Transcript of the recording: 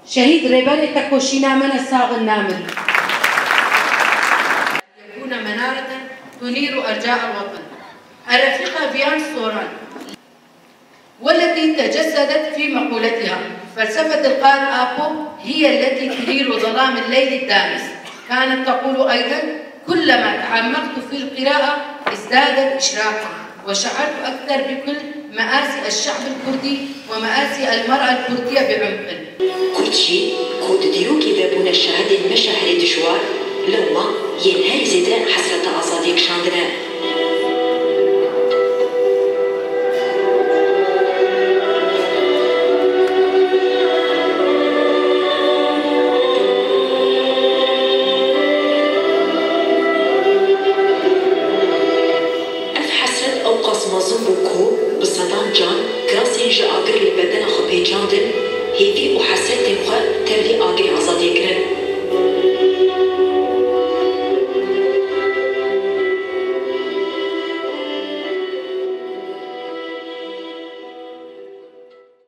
شهيد ريبالي تاكوشينا من الصاغ النامر يكون منارة تنير أرجاء الوطن. الرفيقة فيان سوران والتي تجسدت في مقولتها فلسفة القائد آبو هي التي تنير ظلام الليل الدامس، كانت تقول أيضا: كلما تعمقت في القراءة ازدادت إشراقا وشعرت أكثر بكل مآسي الشعب الكردي ومآسي المرأة الكردية بعمق. كردشي كود ديوك بابونا الشهد المشاعر دجوار لما ينهي زدران حسرة أصاديق شاندران. بصدام جان كراسي جا أقر البدن خبي جاندن هيفي وحسيت مخ